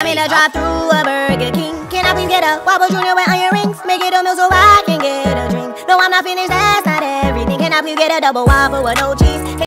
in a drive-through a Burger King. Can I please get a Whopper Jr. with onion rings? Make it a meal so I can get a drink. No, I'm not finished, that's not everything. Can I please get a double Whopper with no cheese?